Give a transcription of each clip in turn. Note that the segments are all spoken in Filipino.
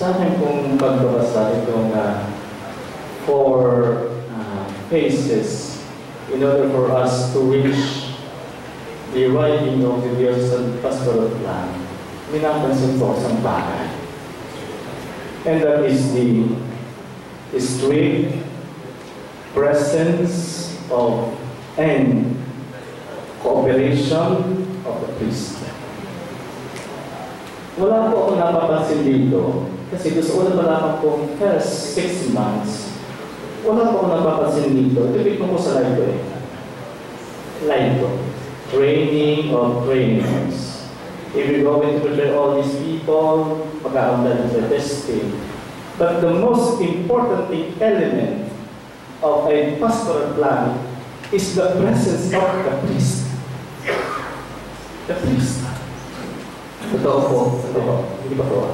sa akin kung pagbabasa itong four phases in order for us to reach the writing of the Diocesan Pastoral Plan, minapansin ko isang bagay. And that is the strict presence of and cooperation of the priest. Wala po ako napapansin dito kasi doon sa una pa lamang kong first 6 months, wala po ako napapansin dito. Tipik mo po sa live ko eh. Live ko. Training of trainers. If you're going to prepare all these people, pagkakamdan ng testing. But the most important element of a pastoral plan is the presence of the priest. The priest. Totoo po. Hindi ba po?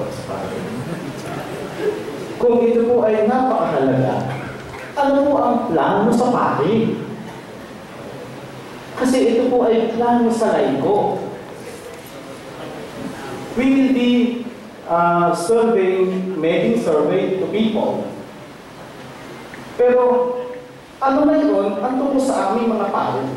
Kung ito po ay napakahalaga, ano po ang plano sa pari? Kasi ito po ay plano sa laiko. We will be making survey to people. Pero ano na yun, ang tungkol sa aming mga pari?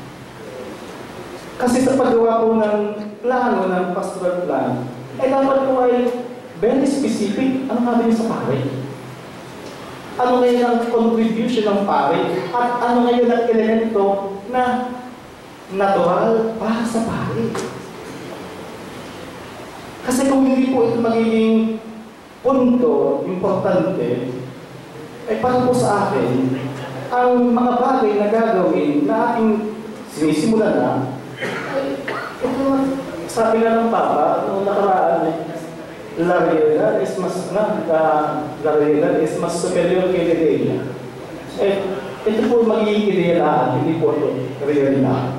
Kasi sa paggawa po ng plano, ng pastoral plan, ay dapat po ay very specific. Ano nga din sa pari? Ano ngayon ang contribution ng pari? At ano ngayon ang elemento na natural para sa pari? Kasi kung hindi po ito magiging punto, importante, ay para po sa akin, ang mga bagay na gagawin na ating sinisimula na, ito, sabi nga ng Papa, noong nakaraan, la realidad es mas superior kay ideya. Ito po magiging ideya, hindi po ito realidad.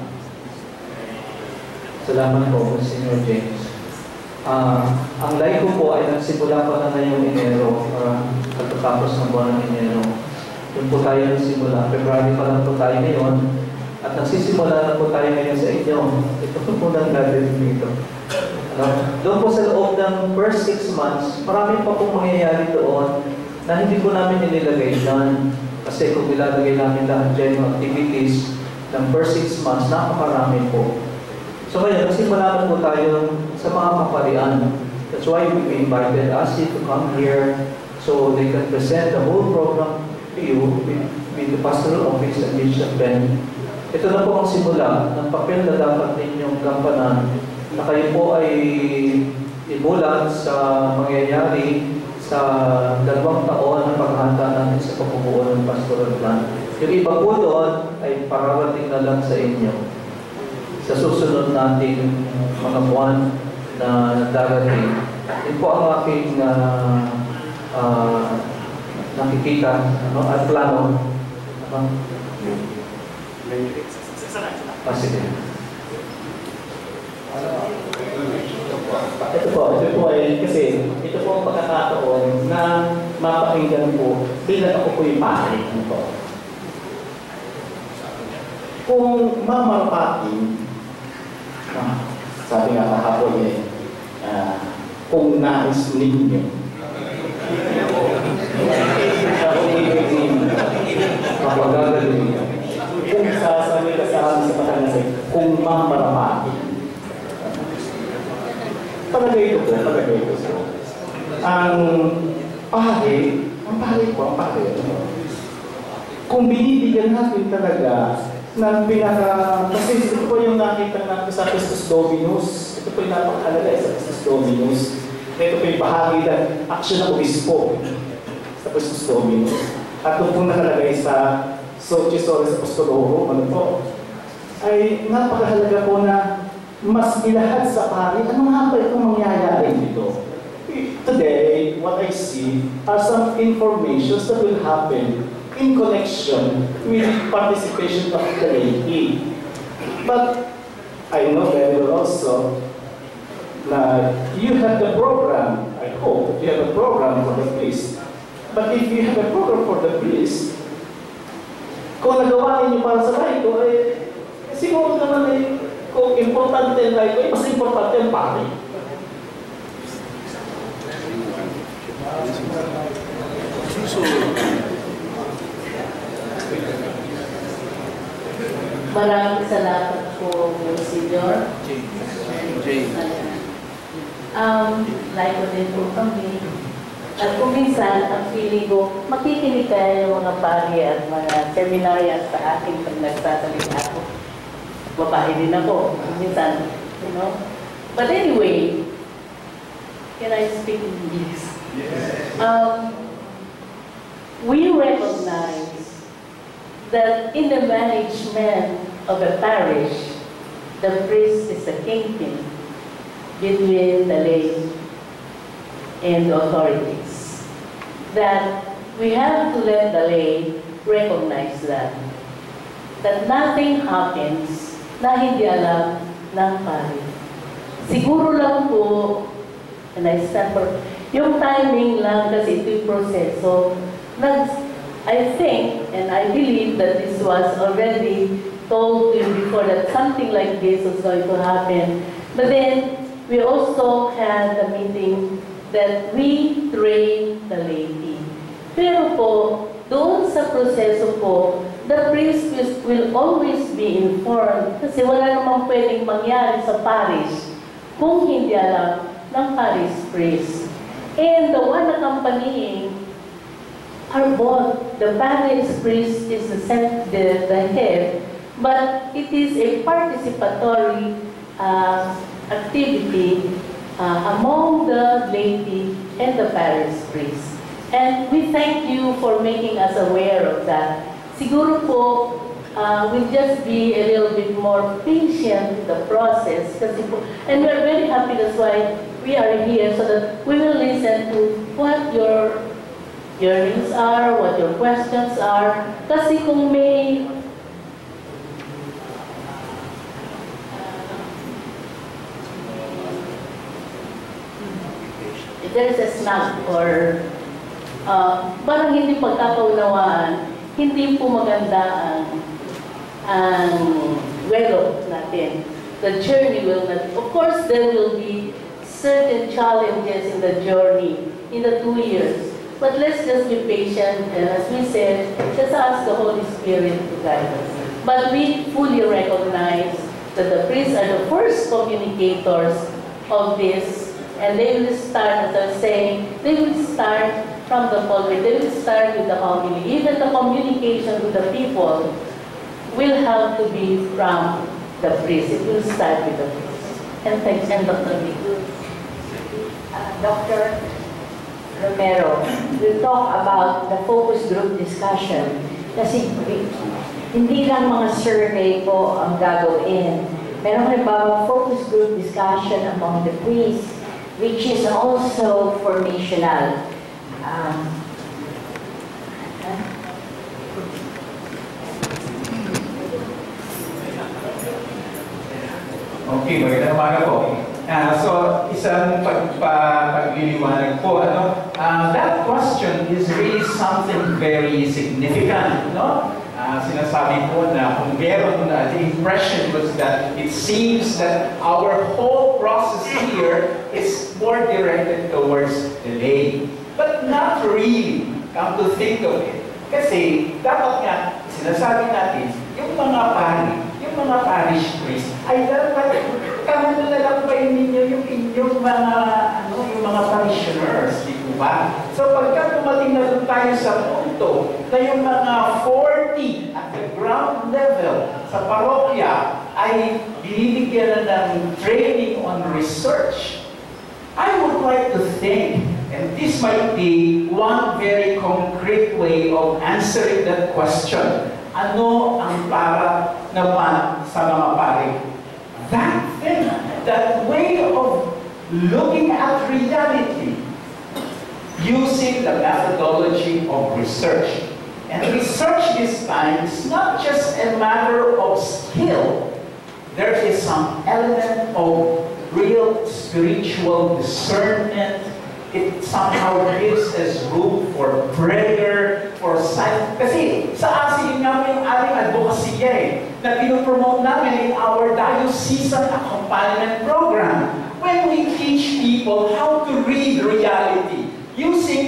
Salamat po, Sr. James. Ang laiko po ay nagsimula pa na ngayong Enero, pagkatapos ng buwan ng Enero. Doon po tayo nagsimula. February pa lang po tayo ngayon. At nagsisimula na po tayo ngayon sa inyo. Ito po nang gagawin dito. Doon po sa loob ng first 6 months, marami pa pong mangyayari doon na hindi po namin inilagay dyan. Kasi kung ilalagay namin lahat dyan yung activities ng first 6 months, napakarami po. So ngayon, nagsimula na po tayo sa mga kaparian. That's why we invited ASI to come here so they can present the whole program to you with the pastoral office and Bishop Ben. Ito na po ang simula ng papel na dapat ninyong gampanan na kayo po ay imulat sa mangyayari sa 2 taon ng paghahanda natin sa pagbubuo ng pastoral plan. Yung iba po doon ay pararating na lang sa inyo. Sa susunod nating mga buwan na darating. Yun po ang aking nakikita at plano. Sige. Ito po ay kasi ito po ang pagkakataon na mapakinggan po bilang ako po yung pari. Kung mamarapatin, sabi nga kahapon kung nais ninyo, kung sasabi ka sa amin sa pagkakasay, kung mamarapatin. Palagay ko po. Ang pari kung binibigyan natin talaga ng kasi ito po yung nakita natin sa Christus Dominus. Ito po yung napakahalaga sa Christus Dominus. Ito po yung bahagi ng action ng obispo sa Christus Dominus. At ito po nakalagay sa Sochisoris Apostolorum, ay napakahalaga po na mas ilahad sa pari, ano nga ba itong mangyayari dito? Today, what I see are some informations that will happen in connection with participation of the laity. But I know very well also that you have the program, I hope you have a program for the priest. But if you have a program for the priest, kung nagawa ninyo para sa laiko, siguro naman kung importante ang laiko, mas importante ang pari. Maraming salamat po, Monsignor. Like ko din po kami. At kung minsan, ang feeling ko, makikinig kaya yung mga pari at mga seminaryan sa akin pag nagsasalita ako. Babae din ako. Minsan, you know. But anyway, can I speak in English? Yes. We recognize that in the management of a parish, the priest is a kingpin between the lay and the authorities. That we have to let the lay recognize that nothing happens na hindi alam ng pari. Siguro lang po, and I stand for, yung timing lang kasi ito yung proseso. I think and I believe that this was already told to you before that something like this was going to happen. But then, we also had a meeting that we train the laity. Pero po, doon sa proseso po, the priest will always be informed kasi wala namang pwedeng mangyari sa parish kung hindi alam ng parish priest. And the one accompanying are both. The parish priest is the head, but it is a participatory activity among the laity and the parish priest. And we thank you for making us aware of that. Siguro po, we'll just be a little bit more patient with the process. Kasi po, and we're very happy, that's why we are here, so that we will listen to what your needs are, what your questions are. Kasi kung may if there is a snag or parang hindi pagkakaunawaan, hindi po maganda ang welo natin. The journey will not, of course there will be certain challenges in the journey, in the 2 years. But let's just be patient, and as we said, just ask the Holy Spirit to guide us. But we fully recognize that the priests are the first communicators of this, and they will start, as I was saying, they will start from the pulpit, they will start with the homily. Even the communication with the people will have to be from the priest. It will start with the priest. And thanks, and Dr. Miguel. Dr. Romero will talk about the focus group discussion. Kasi hindi lang mga survey po ang gagawin. Meron halimbawa focus group discussion among the priests, which is also formational. Okay, magandang umaga po. So, isang pagliliwanag po, that question is really something very significant, no? Sinasabi po na kung meron, the impression was that it seems that our whole process here is more directed towards the lay. But not really, come to think of it. Kasi dapat nga, sinasabi natin, yung mga parish priest, ay dapat kami na lang pa ninyo yung inyong mga parishioners, di po ba? So pagka tumating na doon tayo sa punto na yung mga 40 at the ground level sa parokya ay binibigyan na ng training on research, I would like to think, and this might be one very concrete way of answering that question, ano ang para naman sa mga pari? That thing, that way of looking at reality using the methodology of research. And research this time is not just a matter of skill. There is some element of real spiritual discernment. It somehow gives us room for prayer, for silence. Kasi sa asin nga po yung ating advocacy na pinopromote namin in our diocesan accompaniment program. When we teach people how to read reality using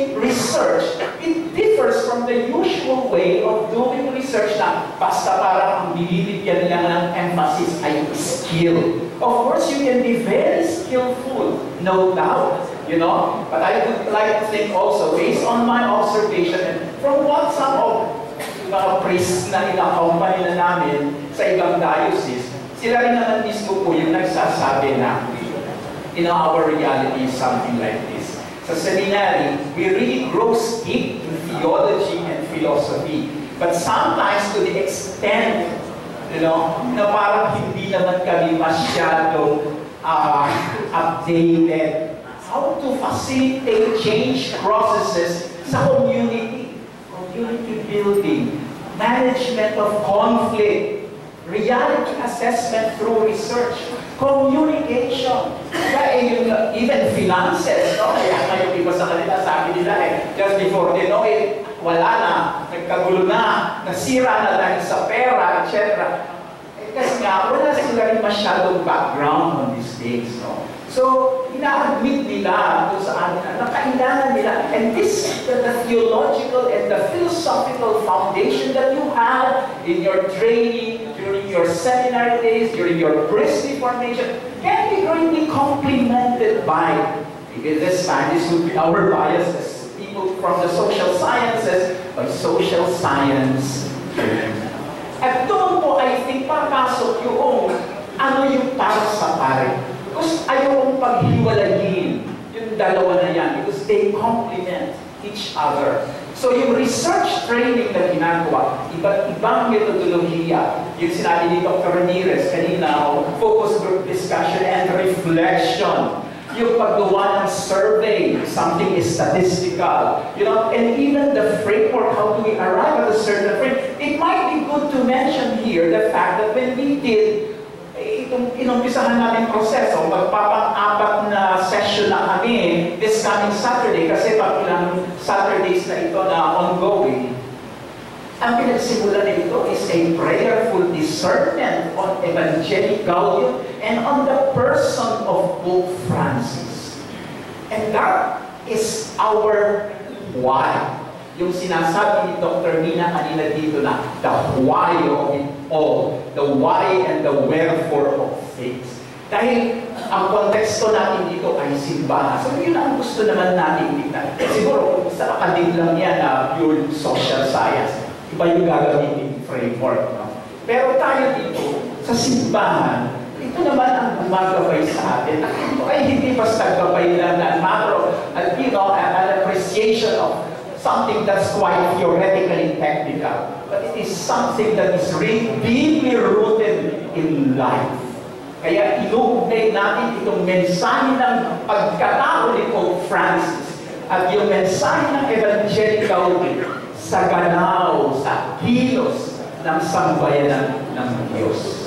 research, it differs from the usual way of doing research na basta parang ang binibigyan lang ng emphasis ay skill. Of course, you can be very skillful, no doubt, you know. But I would like to think also, based on my observation and from what some of mga priests na ina-accompany na namin sa ibang diocese, sila rin naman mismo po yung nagsasabi na, you know, our reality is something like this. Sa seminary, we really grow steep in theology and philosophy. But sometimes to the extent, you know, na parang hindi naman kami masyado updated how to facilitate change processes sa community building, management of conflict, reality assessment through research, communication, even finances, no? Kaya ngayon iba sa kanila, sabi nila just before they know it, wala na, nagkagulo na, nasira na dahil sa pera, etc. Kasi nga, wala sila rin masyadong background on these things, no? So, ina-admit nila kung saan na kailangan nila. And this, the theological and the philosophical foundation that you have in your training, during your seminary days, during your priestly formation, can be greatly complemented by, maybe this time, this would be our bias as people from the social sciences, by social science. At doon po, I think, papasok yung ano yung para sa pare. Because ayokong paghiwalayin yung dalawa na yan because they complement each other. So yung research training na ginagawa, iba't ibang metodolohiya, yung sinabi ni Dr. Ramirez kanina, focus group discussion and reflection, yung paggawa ng survey, something is statistical, you know, and even the framework, how do we arrive at a certain framework. It might be good to mention here the fact that when we did itong inumpisahan namin proseso, magpapang-apat na session na kami this coming Saturday, kasi pag ilang Saturdays na ito na ongoing, ang pinagsimula nito is a prayerful discernment on Evangelic Gaudium and on the person of Pope Francis. And that is our why. Yung sinasabi ni Dr. Mina kanina dito na the why of it all, the why and the wherefore of faith. Dahil ang konteksto natin dito ay simbahan. So yun ang gusto naman natin tignan. Siguro sa academic lang yan na pure social science. Iba yung gagamitin framework. No? Pero tayo dito, sa simbahan, ito naman ang gumagabay sa atin. Ito ay hindi basta gabay lang na macro, you know, an appreciation of something that's quite theoretically technical, but it is something that is really deeply rooted in life. Kaya inuugnay natin itong mensahe ng pagkatao ni Pope Francis at yung mensahe ng Evangelic Gaudium sa ganaw, sa kilos ng sambayanan ng Diyos.